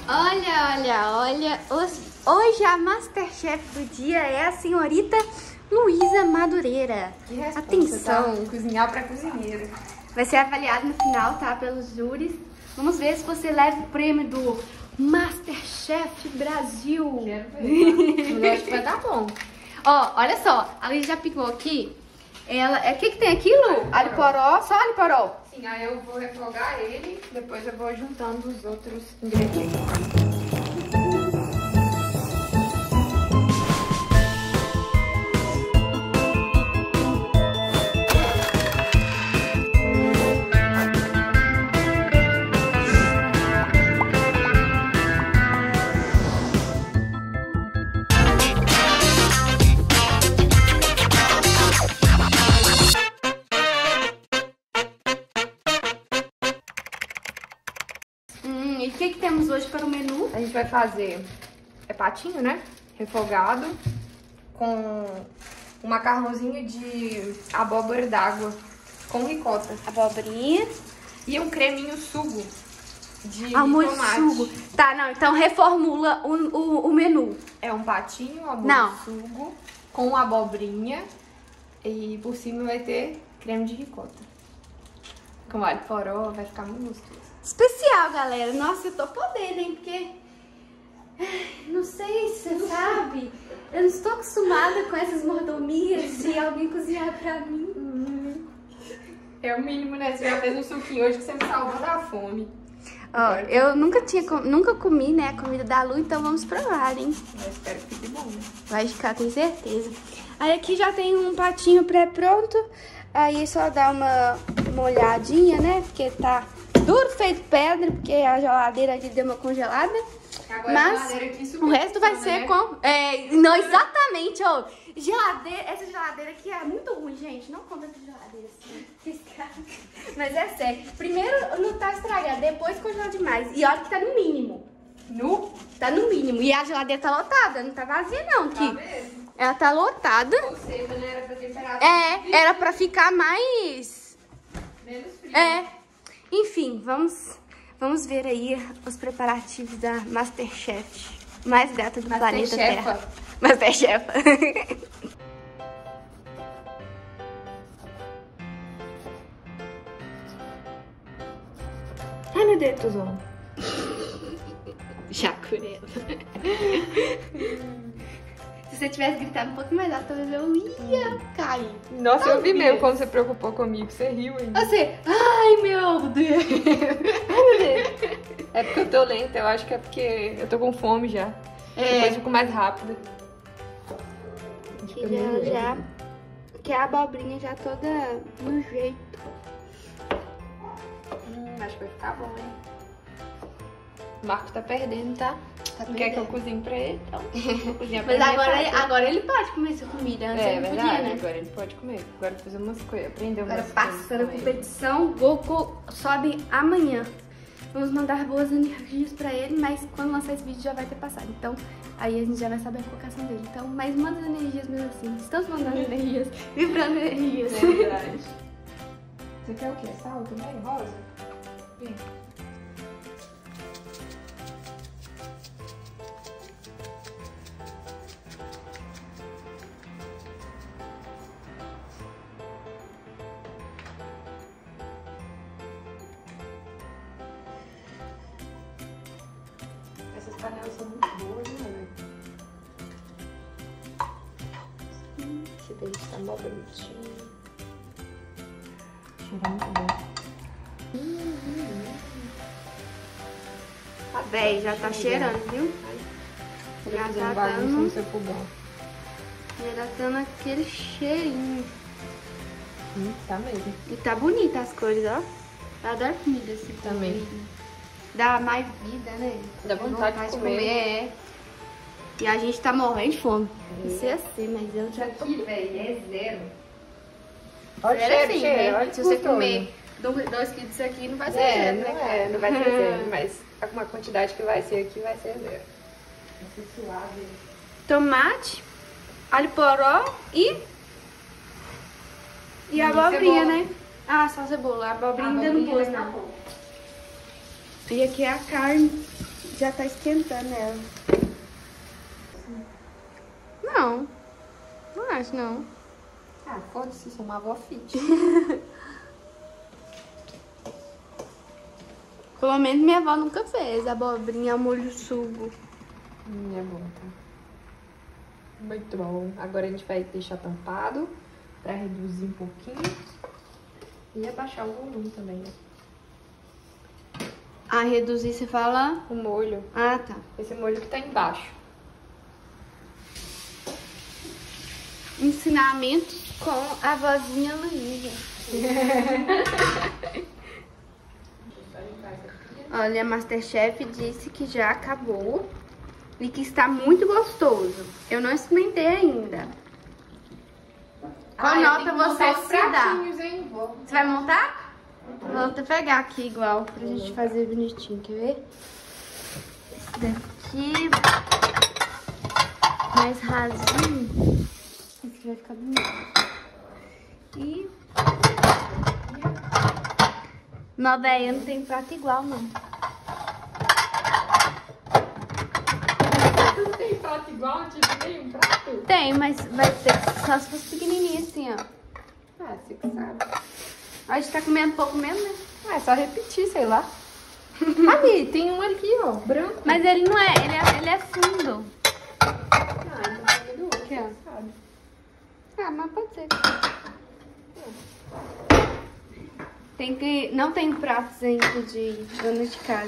Olha. Hoje a Masterchef do dia é a senhorita Luísa Madureira. Que resposta, atenção. Tá? Cozinhar pra cozinheira. Vai ser avaliado no final, tá? Pelos júris. Vamos ver se você leva o prêmio do Masterchef Brasil. Quero ver. Eu acho que vai dar bom. Ó, olha só. A Luísa já picou aqui. O que tem aqui, Lu? Alho poró, só alho poró. Sim, aí eu vou refogar ele, depois eu vou juntando os outros ingredientes. E o que temos hoje para o menu? A gente vai fazer patinho, né? Refogado com um macarrãozinho de abóbora d'água com ricota. Abobrinha. E um creminho sugo de Molho tomate. sugo. Tá, não, então reformula o menu. É um patinho, molho Não. sugo com abobrinha e por cima vai ter creme de ricota. Com alho poró, vai ficar muito gostoso. Especial, galera. Nossa, eu tô podendo, hein? Porque... Não sei se você sabe, eu não estou acostumada com essas mordomias de alguém cozinhar pra mim. É o mínimo, né? Você já fez um suquinho hoje que você me salvou da fome. Ó, eu nunca comi, né, a comida da Lu, então vamos provar, hein? Eu espero que fique bom, né? Vai ficar, tenho certeza. Aí aqui já tem um patinho pré-pronto. Aí só dá uma olhadinha, né? Porque tá duro feito pedra, porque a geladeira aqui deu uma congelada. Agora Mas a geladeira aqui o resto vai né? ser com... não, exatamente, ó. Essa geladeira aqui é muito ruim, gente. Não compra essa geladeira assim. Mas é sério. Primeiro não tá estragado, depois congela demais. E olha que tá no mínimo. Tá no mínimo. E a geladeira tá lotada, não tá vazia não. Tá Aqui. mesmo? Ela tá lotada. Ou seja, né? Era pra temperar Era pra ficar mais... menos frio. Enfim, vamos ver aí os preparativos da Masterchef. Mais gata do planeta Terra. Masterchef. Ai, meu Deus, Tuzão. Jacurela. Se você tivesse gritado um pouco mais alto, talvez eu ia cair. Nossa, eu vi Talvez. mesmo quando você preocupou comigo. Você riu ainda. Você, ai meu Deus. É porque eu tô lenta, eu acho que é porque eu tô com fome já. Depois eu fico mais rápida. Que a abobrinha já toda no jeito. Acho que vai ficar bom, hein? O Marco tá perdendo, tá? Não quer que eu cozinhe pra ele, então vou cozinhar pra Mas ele. agora ele pode comer essa comida. Antes ele não verdade, podia, né? agora ele pode comer. Agora fazer umas coisas, aprender umas Agora coisas. passando a com ele. competição, Goku sobe amanhã. Vamos mandar boas energias pra ele, mas quando lançar esse vídeo já vai ter passado. Então, aí a gente já vai saber a colocação dele. Então, mas manda energias mesmo assim. Estamos mandando energias, vibrando energias. É verdade. Você quer o quê? Sal também? Rosa? Vem. Essas panelas são muito boas, né? Esse dente tá mó bonitinho. Cheira muito bom. Véi, já tá cheirando, viu? Já tá dando, no seu fogão. já tá dando aquele cheirinho. Tá mesmo. E tá bonita as cores, ó. Eu adoro comida assim Também. colorida. Dá mais vida, né? Dá vontade de comer. E a gente tá morrendo de fome. Não sei assim, mas eu já tô... Aqui, velho, é zero. Olha o Zero cheiro, assim, cheiro. né? Olha Se você gostoso. comer 2 quilos disso aqui, não vai ser zero, né, cara? não vai ser zero, mas a quantidade que vai ser aqui vai ser zero. Vai ser suave. Tomate, alho poró e a abobrinha, cebola. né? Ah, só cebola. A abobrinha ainda não pôs, não. E aqui é a carne. Já tá esquentando ela. Não. Não acho, não. Ah, foda-se, sou uma avó fit. Pelo menos minha avó nunca fez abobrinha ao molho sugo. É bom, tá? Muito bom. Agora a gente vai deixar tampado pra reduzir um pouquinho. E abaixar o volume também, né? Ah, reduzir, você fala? O molho. Ah, tá. Esse molho que tá embaixo. Ensinamentos com a vozinha Luísa. Olha, a Masterchef disse que já acabou e que está muito gostoso. Eu não experimentei ainda. Qual nota você se dá? Você vai montar? Vou até pegar aqui igual pra gente fazer bonitinho, quer ver? Esse daqui mais rasinho. Esse vai ficar bonito. E... Não, velho, eu não tenho prato igual, não. Não tem prato igual? Não tive nenhum prato? Tem, mas vai ter só se fosse pequenininho assim, ó. Ah, você que sabe. A gente tá comendo pouco mesmo, né? Ah, é só repetir, sei lá. Ali, tem um aqui, ó, branco. Mas ele não é, ele é fundo. Ah, então tá do outro, Aqui, ó. sabe? Ah, mas pode ser. Tem que... Não tem pratos ainda de dona de casa.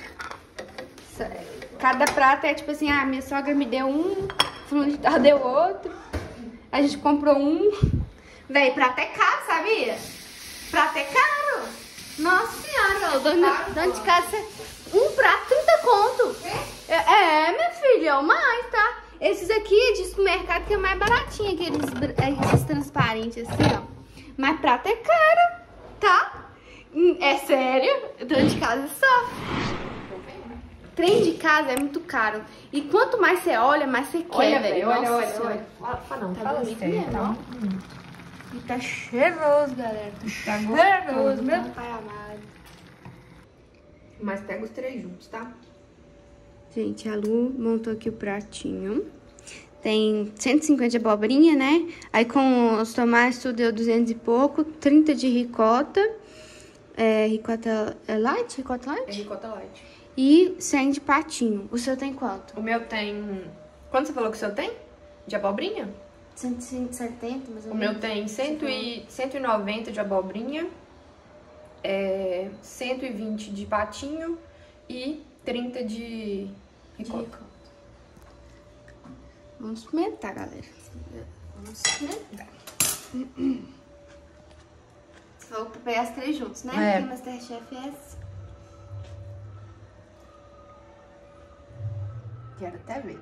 Cada prato é tipo assim, minha sogra me deu um, fulano de tal deu outro. A gente comprou um. Véi, prato é caro, sabia? Prato é caro. Nossa senhora, dona de casa, um prato 30 conto. Minha filha, é o mais, tá? Esses aqui diz que o mercado que é mais baratinho, esses transparentes assim, ó. Mas prato é caro, tá? É sério, dona de casa sofre. Trem de casa é muito caro. E quanto mais você olha, mais você quer, velho. Olha. Não, Tá fala bonito sério, mesmo, tá? E tá cheiroso, galera. Tá cheiroso, meu pai amado. Mas pega os 3 juntos, tá? Gente, a Lu montou aqui o pratinho. Tem 150 de abobrinha, né? Aí com os tomates tudo deu 200 e pouco. 30 de ricota. Ricota light? Ricota light? É ricota light. E 100 de patinho. O seu tem quanto? O meu tem... Quanto você falou que o seu tem? De abobrinha? 170, mais ou menos. O meu tem 190 de abobrinha, 120 de patinho e 30 de ricota. Vamos experimentar, galera. Vamos experimentar. Você falou pra pegar as 3 juntos, né? É. Porque Masterchef é assim. Quero até ver.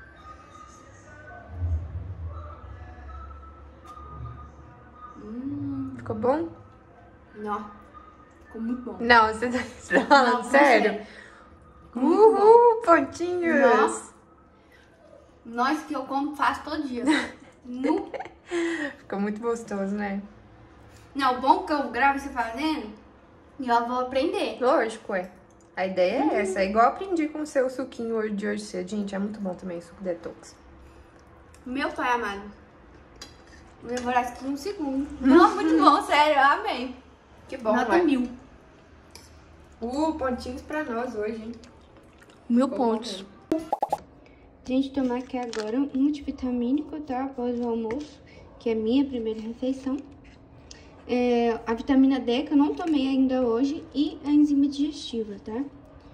Ficou bom? Não. Ficou muito bom. Não, você tá falando sério? Uhul, pontinhos! Nós que eu como faço todo dia. No... Ficou muito gostoso, né? Não, o bom que eu gravo você fazendo e eu vou aprender. Lógico, é. A ideia é essa. É igual eu aprendi com o seu suquinho de hoje cedo. Gente, é muito bom também o suco detox. Meu pai amado. Vou devorar isso aqui em um segundo. Não, muito bom, sério, eu amei. Que bom, Nota ué. 1000. Pontinhos pra nós hoje, hein? 1000 pontos. Gente, tomar aqui agora um multivitamínico, tá? Após o almoço, que é a minha primeira refeição. A vitamina D, que eu não tomei ainda hoje, e a enzima digestiva, tá?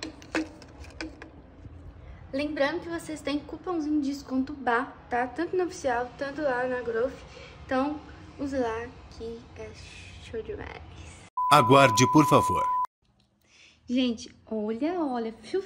Lembrando que vocês têm cupomzinho de desconto BAR, tá? Tanto no oficial, tanto lá na Growth. Então, use lá, que é show demais. Aguarde, por favor. Gente, olha, fiu.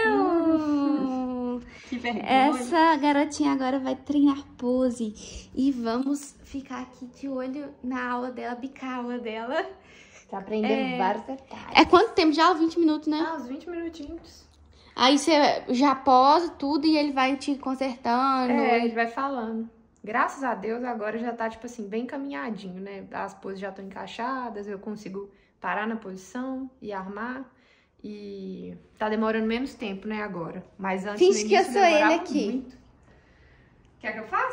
Que vergonha. Essa garotinha agora vai treinar pose. E vamos ficar aqui de olho na aula dela, bicar a aula dela. Tá aprendendo vários detalhes. É quanto tempo já? 20 minutos, né? Uns 20 minutinhos. Aí você já posa tudo e ele vai te consertando. Ele vai falando. Graças a Deus, agora já tá, tipo assim, bem caminhadinho, né? As poses já estão encaixadas, eu consigo parar na posição e armar. E tá demorando menos tempo, né, agora. Mas antes Finge no que eu início sou ele demorava aqui. muito. Quer que eu faça?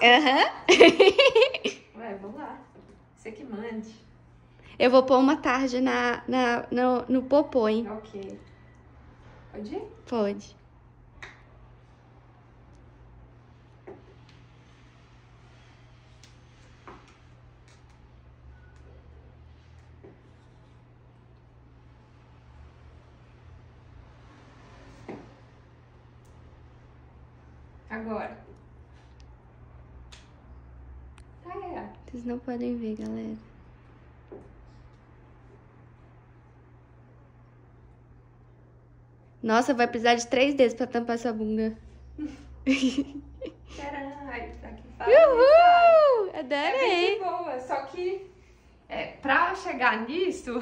Ué, vamos lá. Você que mande. Eu vou pôr uma tarde no popô, hein? Ok. Pode ir? Pode. Agora. Vocês não podem ver, galera. Nossa, vai precisar de 3 dedos pra tampar essa bunda. Caralho, tá aqui fácil. Uhul! É bem de Adorei! boa, só que pra chegar nisso...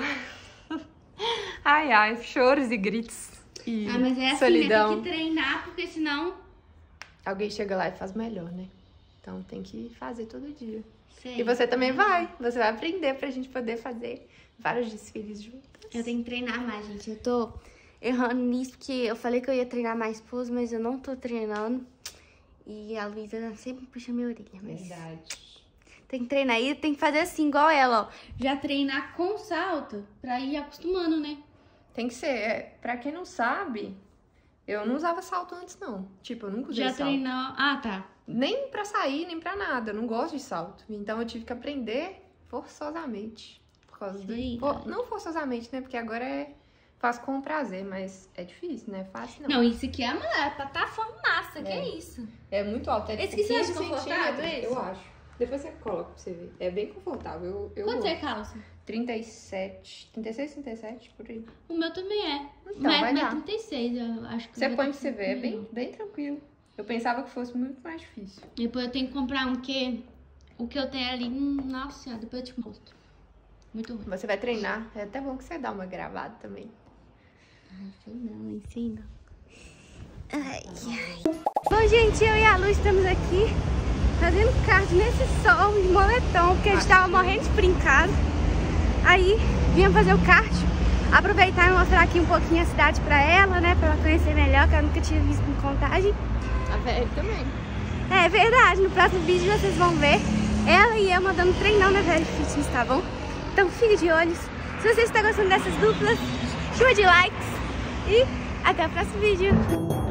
ai, choros e gritos e mas é assim, solidão. né? Tem que treinar, porque senão... Alguém chega lá e faz melhor, né? Então tem que fazer todo dia. Sei. E você também vai. Você vai aprender pra gente poder fazer vários desfiles juntos. Eu tenho que treinar mais, gente. Eu tô errando nisso, porque eu falei que eu ia treinar mais pose, mas eu não tô treinando. E a Luísa sempre puxa minha orelha. Mas Verdade. tem que treinar. E tem que fazer assim, igual ela, ó. Já treinar com salto, pra ir acostumando, né? Tem que ser. Pra quem não sabe, eu não usava salto antes, não. Tipo, eu nunca usei Já salto. treinou... Ah, tá. Nem pra sair, nem pra nada. Eu não gosto de salto. Então eu tive que aprender forçosamente. Por causa do... Sim. Não forçosamente, né? Porque agora faço com prazer, mas é difícil, né? Fácil não. Não, isso aqui é plataformaça, que é isso? É muito alto. É Esse que você acha 15 confortável, centímetros, esse? eu acho. Depois você coloca pra você ver. É bem confortável. Eu Quanto é gosto. calça? 37, 36, 37, por aí. O meu também é. Então, mas vai dar. 36, eu acho que Você vai põe dar pra você ver, é bem tranquilo. Eu pensava que fosse muito mais difícil. Depois eu tenho que comprar um que... O que eu tenho ali... Nossa senhora, depois eu te mostro. Muito ruim. Você vai treinar. É até bom que você dá uma gravada também. Sei não, ensina. Ai, ai. Bom, gente, eu e a Lu estamos aqui fazendo cardio nesse sol de moletom, porque a gente tava morrendo de frio em casa. Aí, viemos fazer o cardio, aproveitar e mostrar aqui um pouquinho a cidade pra ela, né? Pra ela conhecer melhor, que ela nunca tinha visto em Contagem. A velha também. É verdade, no próximo vídeo vocês vão ver ela e eu mandando treinão na Velho Fitness, tá bom? Então fique de olhos. Se você está gostando dessas duplas, chuva de likes e até o próximo vídeo.